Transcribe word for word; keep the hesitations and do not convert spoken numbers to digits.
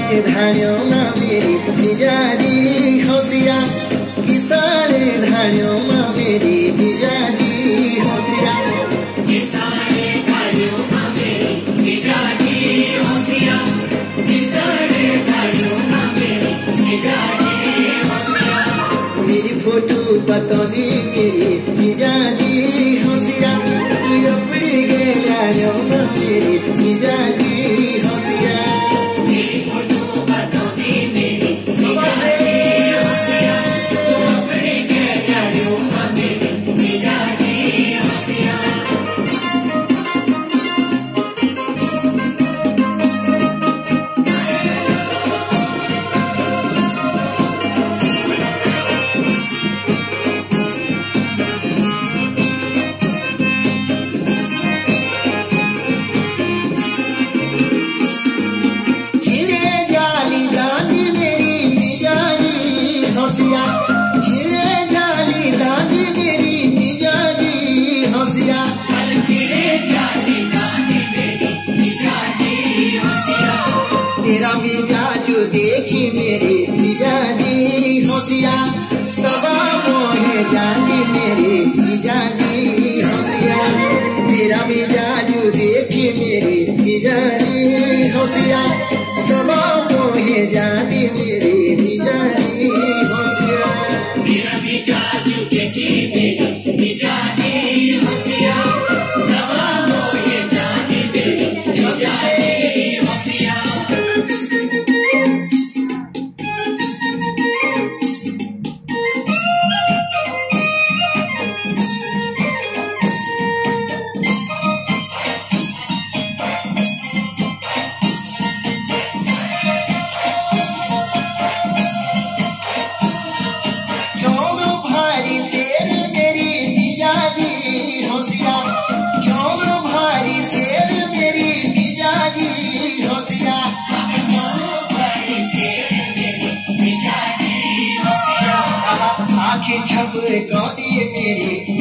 धान्यो मा मेरी मिजाजी होशियार किसाने धान्यो मा मेरी मिजाजी होशियार किसाने धान्यो मा मेरी मिजाजी होशियार किसाने धान्यो मा मेरी मिजाजी होशियार मेरी फोटो पतली मेरी मिजाजी होशियार तू अपनी गलियों मा मेरी मिजाजी होशियार तेरा मिजाज देखी मेरी मिजाजी होशियार सवा मोहे जानी मेरी मिजाजी होशियार तेरा मिजाज देखी मेरी मिजाजी होशियार सवा मोहे जानी मेरी मिजाजी होशियार तेरा मिजाज देखी मेरी मिजाजी होशियार सवा मोहे जानी मेरी मिजाजी होशियार आँखें छपे गौदी मेरी